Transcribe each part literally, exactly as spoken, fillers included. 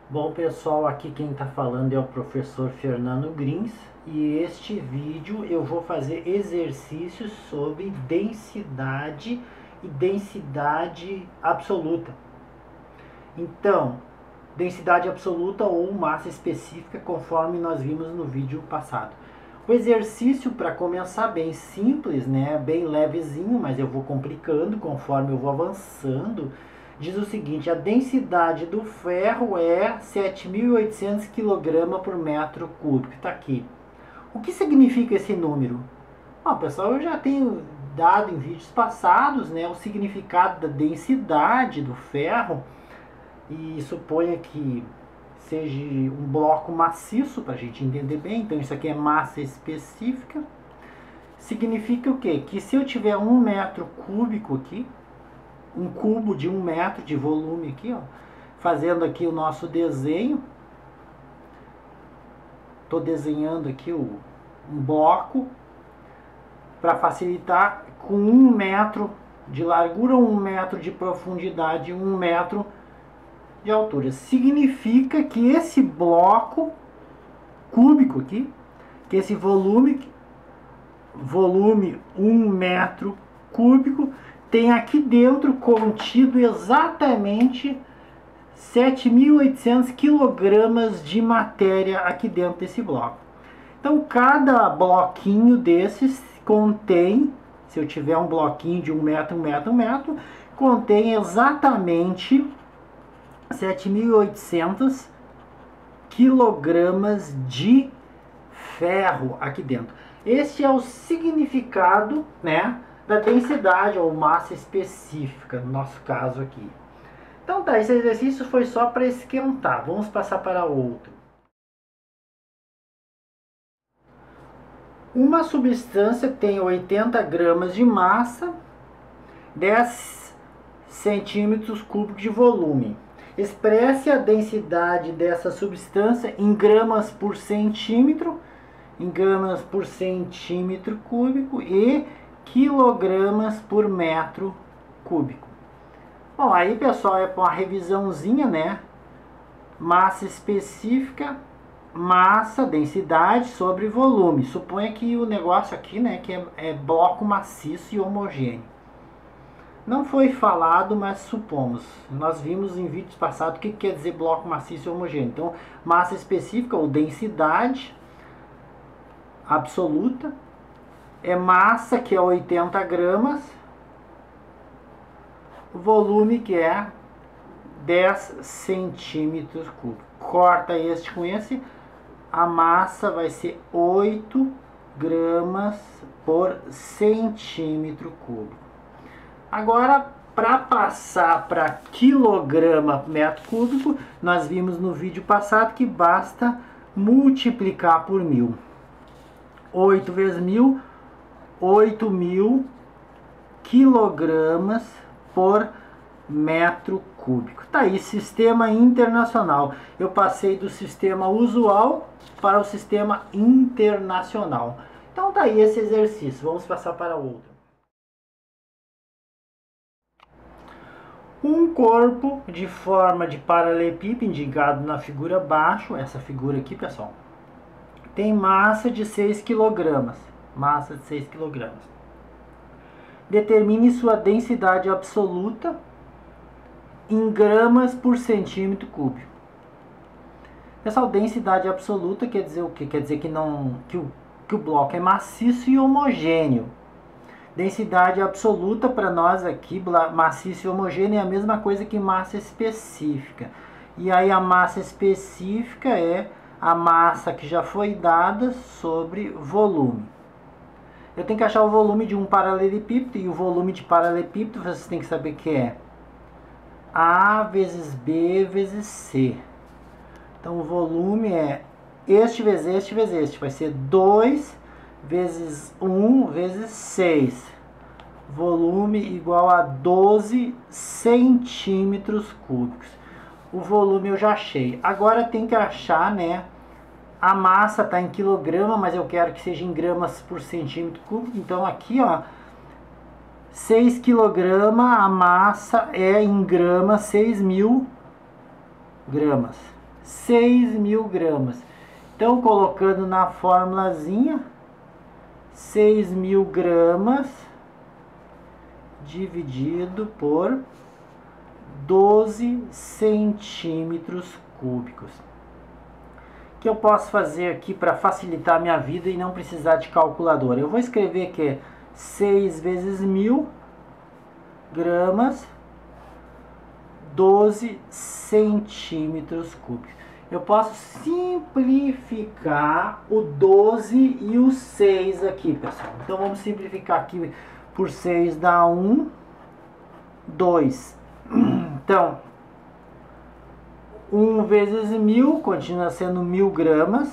Bom pessoal, aqui quem está falando é o professor Fernando Grins e este vídeo eu vou fazer exercícios sobre densidade e densidade absoluta. Então, densidade absoluta ou massa específica, conforme nós vimos no vídeo passado. O exercício, para começar, bem simples, né? Bem levezinho, mas eu vou complicando conforme eu vou avançando. Diz o seguinte: a densidade do ferro é sete mil e oitocentos quilogramas por metro cúbico. Está aqui. O que significa esse número? Bom, pessoal, eu já tenho dado em vídeos passados, né, o significado da densidade do ferro, e suponha que seja um bloco maciço para a gente entender bem. Então isso aqui é massa específica. Significa o quê? Que se eu tiver um metro cúbico aqui, um cubo de um metro de volume aqui, ó, fazendo aqui o nosso desenho, estou desenhando aqui o, um bloco para facilitar, com um metro de largura, um metro de profundidade, um metro de altura. Significa que esse bloco cúbico aqui, que esse volume, volume um metro cúbico, tem aqui dentro contido exatamente sete mil e oitocentos quilogramas de matéria aqui dentro desse bloco. Então cada bloquinho desses contém, se eu tiver um bloquinho de um metro, um metro, um metro, contém exatamente sete mil e oitocentos quilogramas de ferro aqui dentro. Este é o significado, né, da densidade ou massa específica, no nosso caso aqui. Então tá, esse exercício foi só para esquentar. Vamos passar para outro. Uma substância tem oitenta gramas de massa, dez centímetros cúbicos de volume. Expresse a densidade dessa substância em gramas por centímetro, em gramas por centímetro cúbico e quilogramas por metro cúbico. Bom, aí pessoal, é uma revisãozinha, né? Massa específica, massa, densidade sobre volume. Suponha que o negócio aqui, né, que é, é bloco maciço e homogêneo. Não foi falado, mas supomos. Nós vimos em vídeos passados o que quer dizer bloco maciço e homogêneo. Então, massa específica ou densidade absoluta é massa, que é oitenta gramas, volume, que é dez centímetros cúbicos. Corta este com esse, a massa vai ser oito gramas por centímetro cúbico. Agora, para passar para quilograma por metro cúbico, nós vimos no vídeo passado que basta multiplicar por mil. oito vezes mil, oito mil quilogramas por metro cúbico. Tá aí, sistema internacional. Eu passei do sistema usual para o sistema internacional. Então tá aí esse exercício. Vamos passar para outro. Um corpo de forma de paralelepípedo, indicado na figura abaixo, essa figura aqui, pessoal, tem massa de seis quilogramas. Massa de seis quilogramas. Determine sua densidade absoluta em gramas por centímetro cúbico. Pessoal, densidade absoluta quer dizer o quê? Quer dizer que, não, que, o, que o bloco é maciço e homogêneo. Densidade absoluta para nós aqui, maciço e homogêneo, é a mesma coisa que massa específica. E aí a massa específica é a massa que já foi dada sobre volume. Eu tenho que achar o volume de um paralelepípedo, e o volume de paralelepípedo vocês têm que saber que é A vezes B vezes C. Então o volume é este vezes este vezes este. Vai ser dois vezes um vezes seis. Volume igual a doze centímetros cúbicos. O volume eu já achei. Agora tem que achar, né? A massa está em quilograma, mas eu quero que seja em gramas por centímetro cúbico. Então aqui, ó, seis quilogramas, a massa é em gramas seis mil gramas. seis mil gramas. Então, colocando na formulazinha, seis mil gramas dividido por doze centímetros cúbicos. O que eu posso fazer aqui para facilitar a minha vida e não precisar de calculadora? Eu vou escrever que seis vezes mil gramas, doze centímetros cúbicos. Eu posso simplificar o doze e o seis aqui, pessoal. Então vamos simplificar aqui por seis dá um, dois. Então, um vezes mil continua sendo mil gramas,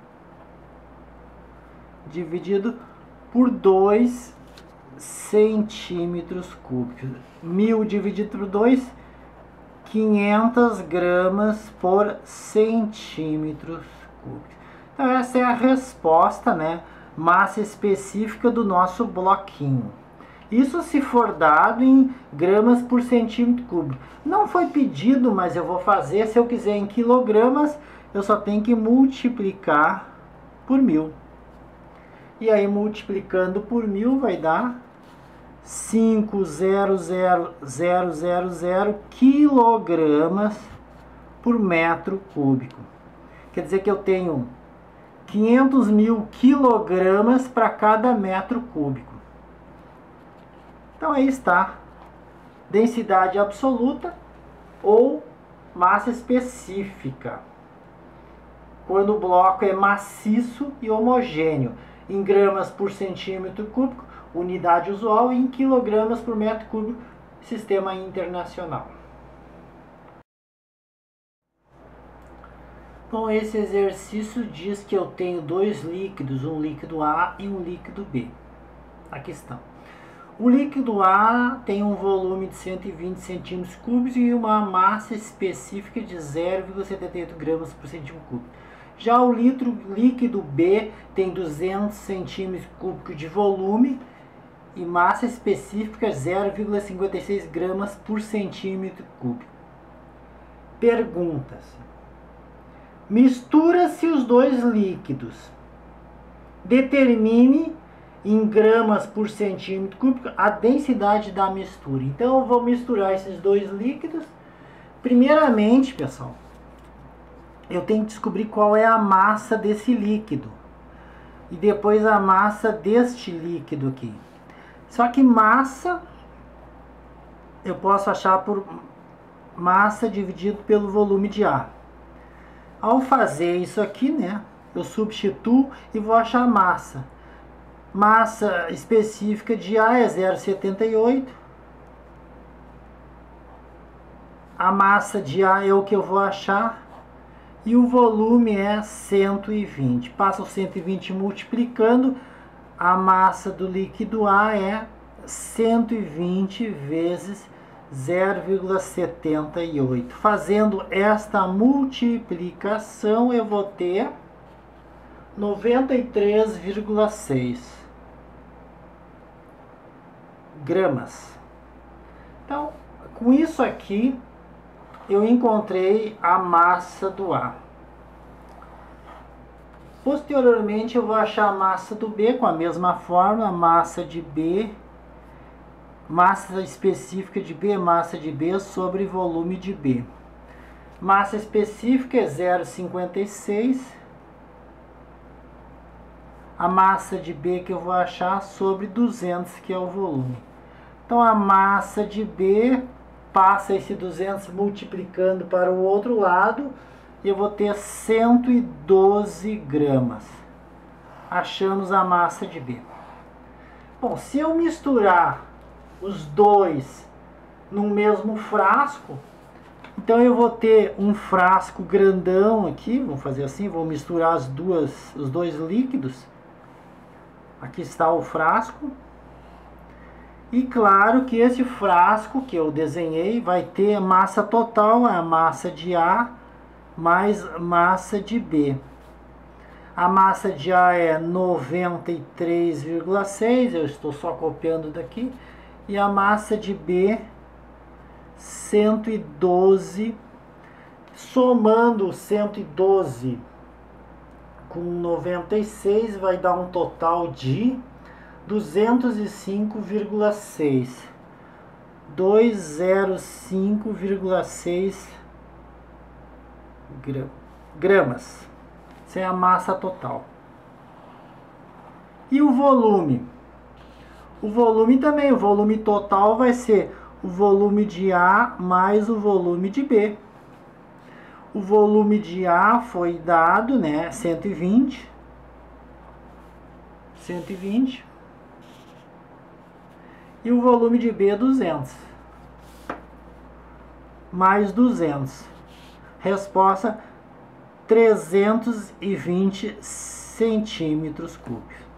dividido por dois centímetros cúbicos. Mil dividido por dois, quinhentas gramas por centímetros cúbicos. Então essa é a resposta, né? Massa específica do nosso bloquinho. Isso se for dado em gramas por centímetro cúbico. Não foi pedido, mas eu vou fazer. Se eu quiser em quilogramas, eu só tenho que multiplicar por mil. E aí, multiplicando por mil, vai dar cinco mil quilogramas por metro cúbico. Quer dizer que eu tenho quinhentos mil quilogramas para cada metro cúbico. Então aí está, densidade absoluta ou massa específica, quando o bloco é maciço e homogêneo, em gramas por centímetro cúbico, unidade usual, e em quilogramas por metro cúbico, sistema internacional. Bom, esse exercício diz que eu tenho dois líquidos, um líquido A e um líquido B. Aqui estão. O líquido A tem um volume de cento e vinte centímetros cúbicos e uma massa específica de zero vírgula setenta e oito gramas por centímetro cúbico. Já o litro líquido B tem duzentos centímetros cúbicos de volume e massa específica zero vírgula cinquenta e seis gramas por centímetro cúbico. Perguntas. Mistura-se os dois líquidos. Determine em gramas por centímetro cúbico a densidade da mistura. Então eu vou misturar esses dois líquidos. Primeiramente, pessoal, eu tenho que descobrir qual é a massa desse líquido. E depois a massa deste líquido aqui. Só que massa eu posso achar por massa dividido pelo volume de ar. Ao fazer isso aqui, né, eu substituo e vou achar massa. Massa específica de A é zero vírgula setenta e oito. A massa de A é o que eu vou achar. E o volume é cento e vinte. Passa o cento e vinte multiplicando. A massa do líquido A é cento e vinte vezes zero vírgula setenta e oito. Fazendo esta multiplicação, eu vou ter noventa e três vírgula seis gramas. Então, com isso aqui, eu encontrei a massa do A. Posteriormente, eu vou achar a massa do B com a mesma fórmula, massa de B, massa específica de B, massa de B sobre volume de B. Massa específica é zero vírgula cinquenta e seis. A massa de B que eu vou achar sobre duzentos, que é o volume. Então, a massa de B passa esse duzentos multiplicando para o outro lado e eu vou ter cento e doze gramas. Achamos a massa de B. Bom, se eu misturar os dois no mesmo frasco, então eu vou ter um frasco grandão aqui, vamos fazer assim, vou misturar as duas, os dois líquidos. Aqui está o frasco. E claro que esse frasco que eu desenhei vai ter massa total, a massa de A mais massa de B. A massa de A é noventa e três vírgula seis, eu estou só copiando daqui. E a massa de B, cento e doze. Somando cento e doze com noventa e seis vai dar um total de duzentos e cinco vírgula seis. duzentos e cinco vírgula seis gramas. Essa é a massa total. E o volume? O volume também, o volume total vai ser o volume de A mais o volume de B. O volume de A foi dado, né, cento e vinte. cento e vinte. E o volume de B, duzentos. Mais duzentos. Resposta, trezentos e vinte centímetros cúbicos.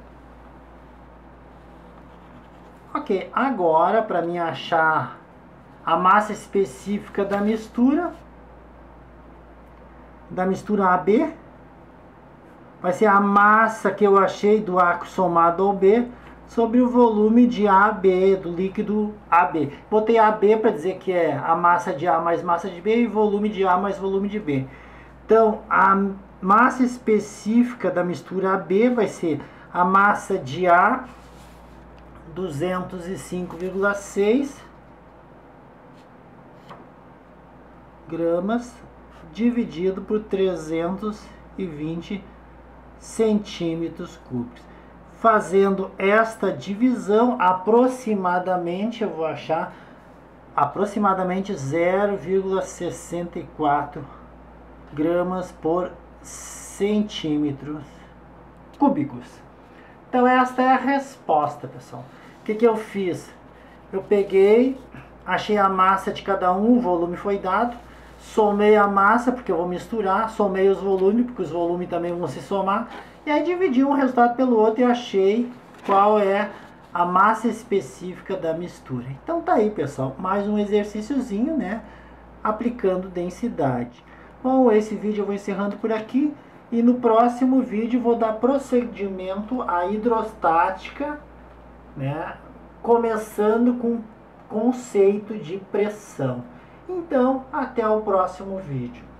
Ok, agora para mim achar a massa específica da mistura, da mistura A B, vai ser a massa que eu achei do A somado ao B sobre o volume de A B, do líquido A B. Botei A B para dizer que é a massa de A mais massa de B e volume de A mais volume de B. Então, a massa específica da mistura A B vai ser a massa de A, duzentos e cinco vírgula seis gramas, dividido por trezentos e vinte centímetros cúbicos. Fazendo esta divisão, aproximadamente, eu vou achar aproximadamente zero vírgula sessenta e quatro gramas por centímetros cúbicos. Então esta é a resposta, pessoal. O que que eu fiz? Eu peguei, achei a massa de cada um, o volume foi dado, somei a massa, porque eu vou misturar, somei os volumes, porque os volumes também vão se somar, e aí dividi um resultado pelo outro e achei qual é a massa específica da mistura. Então tá aí, pessoal, mais um exercíciozinho, né, aplicando densidade. Bom, esse vídeo eu vou encerrando por aqui, e no próximo vídeo vou dar procedimento à hidrostática, né, começando com conceito de pressão. Então, até o próximo vídeo.